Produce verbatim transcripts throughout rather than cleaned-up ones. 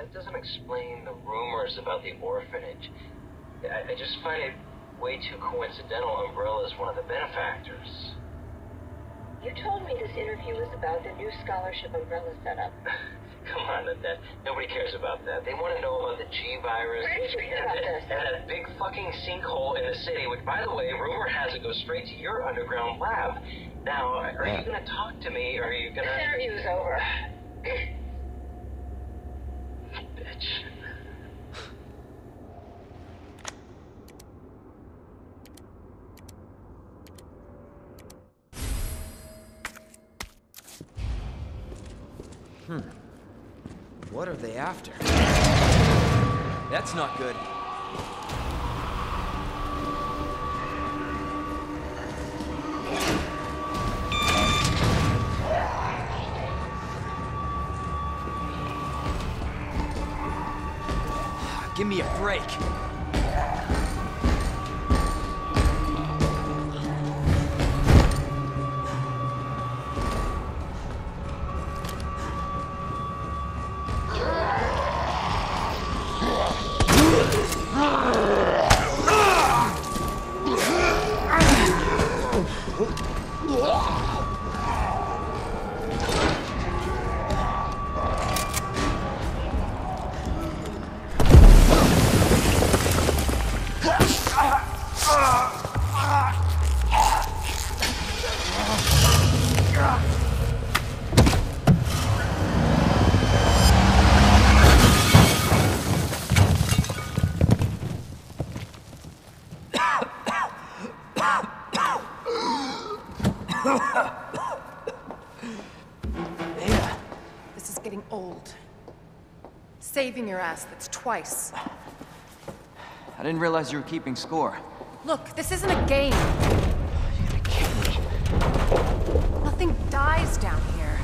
that doesn't explain the rumors about the orphanage. I, I just find it way too coincidental Umbrella's one of the benefactors. You told me this interview was about the new scholarship Umbrella set up. Come on, that nobody cares about that. They want to know about the G virus. Where did you hear about this? And that big fucking sinkhole in the city, which, by the way, rumor has it goes straight to your underground lab. Now, are you gonna talk to me, or are you gonna... This interview's over. Bitch. Hmm. What are they after? That's not good. Give me a break. This is getting old. Saving your ass, that's twice. I didn't realize you were keeping score. Look, this isn't a game. You're gonna kill me. Nothing dies down here.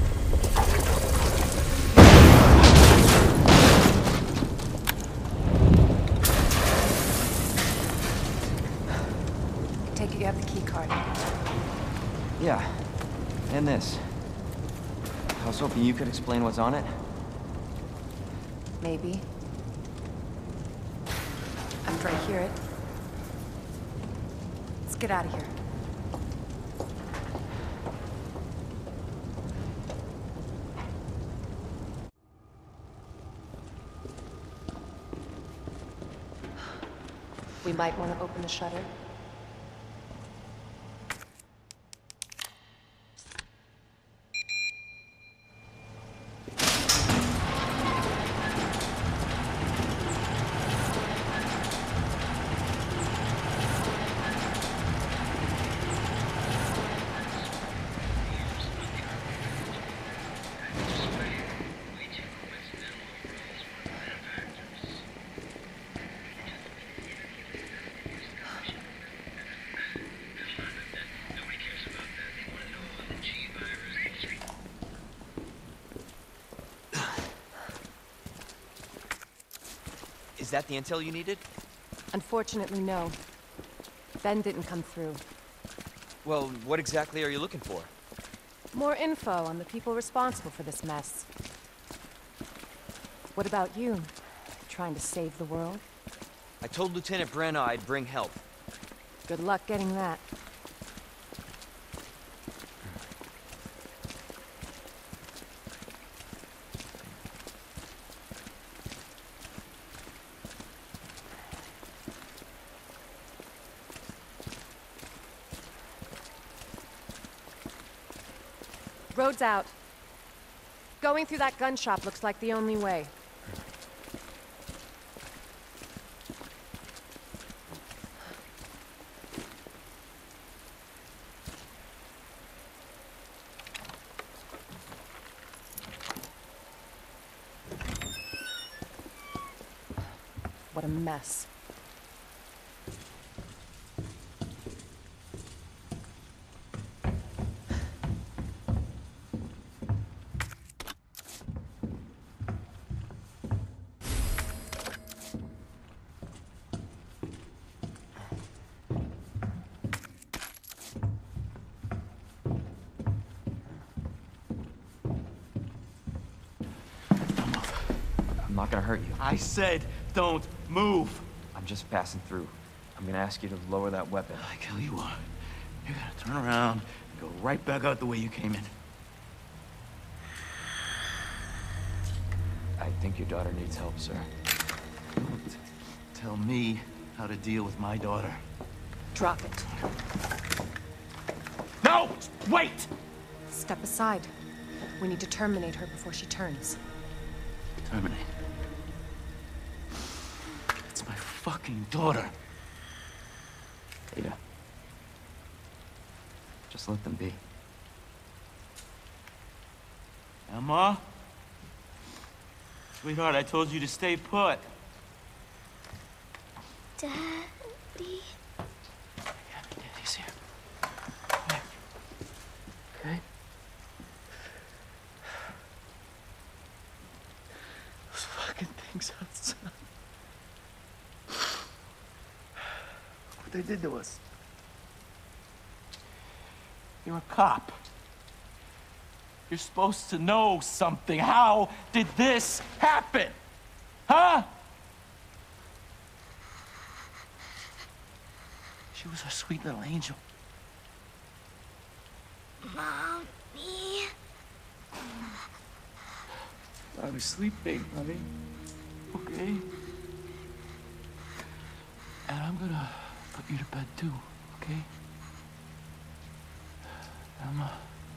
Take it you have the key card. Yeah, and this. I was hoping you could explain what's on it. Maybe. After I hear it. Let's get out of here. We might want to open the shutter. Is that the intel you needed? Unfortunately, no. Ben didn't come through. Well, what exactly are you looking for? More info on the people responsible for this mess. What about you? Trying to save the world? I told Lieutenant Brenna I'd bring help. Good luck getting that. Road's out. Going through that gun shop looks like the only way. What a mess. not gonna hurt you. I said don't move. I'm just passing through. I'm gonna ask you to lower that weapon. I tell you what, you're gonna turn around and go right back out the way you came in. I think your daughter needs help, sir. Don't tell me how to deal with my daughter. Drop it. No! Wait! Step aside. We need to terminate her before she turns. Terminate. It's my fucking daughter. Ada. Just let them be. Emma? Sweetheart, I told you to stay put. Daddy? Yeah, Daddy's here. Here. Okay? Those fucking things outside. What they did to us. You're a cop. You're supposed to know something. How did this happen? Huh? She was a sweet little angel. Mommy? I was sleeping, honey. Okay? And I'm gonna put you to bed too, okay? Emma.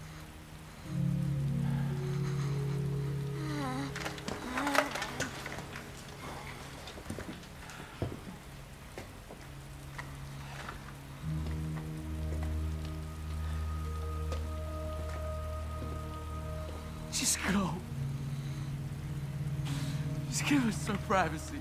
Just go. Just give us some privacy.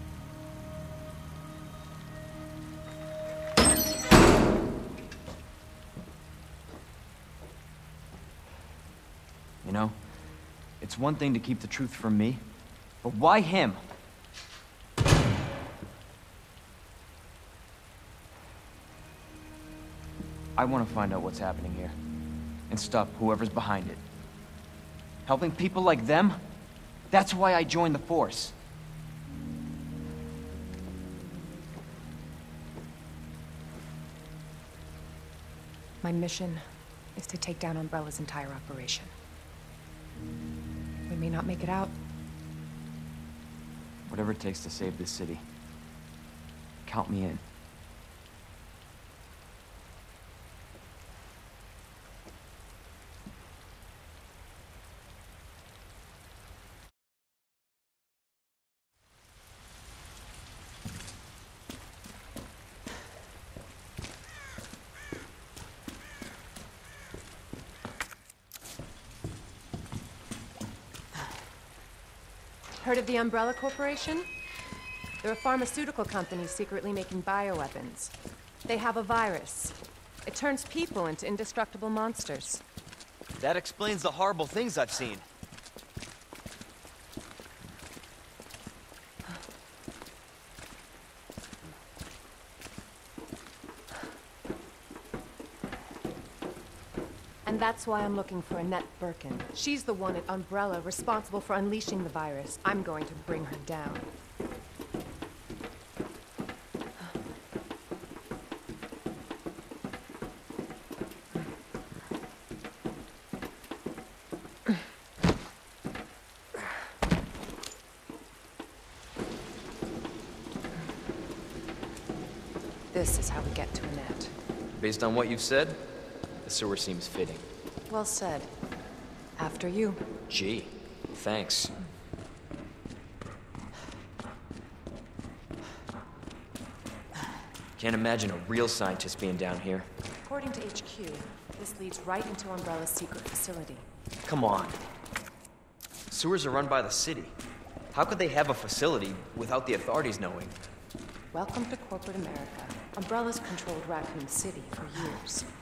You know, it's one thing to keep the truth from me, but why him? I want to find out what's happening here, and stop whoever's behind it. Helping people like them? That's why I joined the Force. My mission is to take down Umbrella's entire operation. We may not make it out. Whatever it takes to save this city. Count me in. Heard of the Umbrella Corporation? They're a pharmaceutical company secretly making bioweapons. They have a virus. It turns people into indestructible monsters. That explains the horrible things I've seen. And that's why I'm looking for Annette Birkin. She's the one at Umbrella responsible for unleashing the virus. I'm going to bring her down. This is how we get to Annette. Based on what you've said, the sewer seems fitting. Well said. After you. Gee, thanks. Can't imagine a real scientist being down here. According to H Q, this leads right into Umbrella's secret facility. Come on. Sewers are run by the city. How could they have a facility without the authorities knowing? Welcome to corporate America. Umbrella's controlled Raccoon City for years.